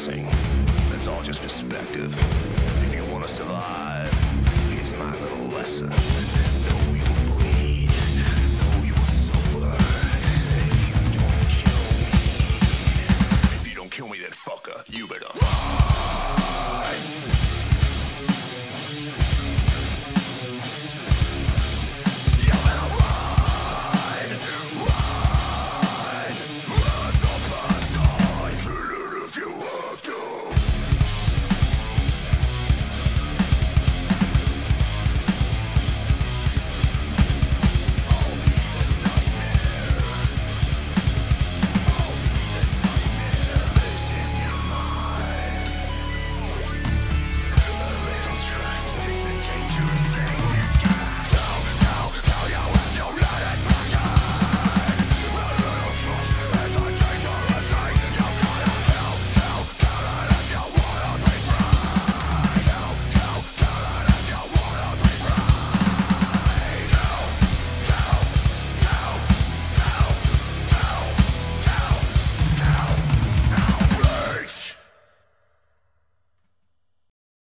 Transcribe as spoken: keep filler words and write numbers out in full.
guessing. That's all just perspective. If you want to survive, here's my little lesson. Know you will bleed. Know you will suffer. If you don't kill me, if you don't kill me, then fucker, you better run.